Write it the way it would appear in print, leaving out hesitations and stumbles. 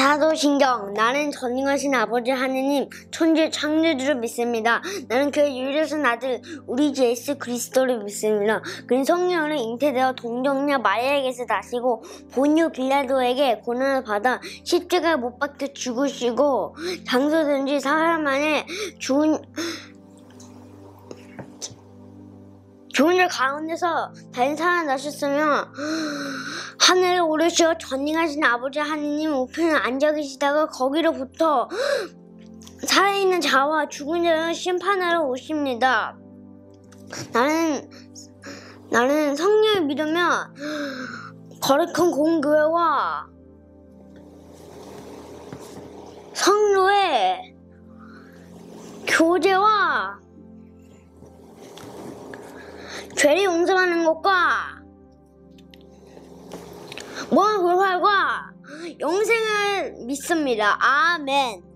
사도신경. 나는 전능하신 아버지 하느님 천지의 창조주를 믿습니다. 나는 그의 유일하신 아들 우리 주 예수 그리스도를 믿습니다. 그는 성령으로 잉태되어 동정녀 마리아에게서 나시고 본유 빌라도에게 고난을 받아 십자가에 못 박혀 죽으시고 장사된 지 사흘 만에 죽은 자 가운데서 다른 살아나셨으며 하늘에 오르시어 전능하신 아버지 하느님 우편에 앉아 계시다가 거기로부터 살아있는 자와 죽은 자를 심판하러 오십니다. 나는 성령을 믿으며 거룩한 공교회와 성도의 교제와 죄를 용서하는 것과 모든 불활과 영생을 믿습니다. 아멘.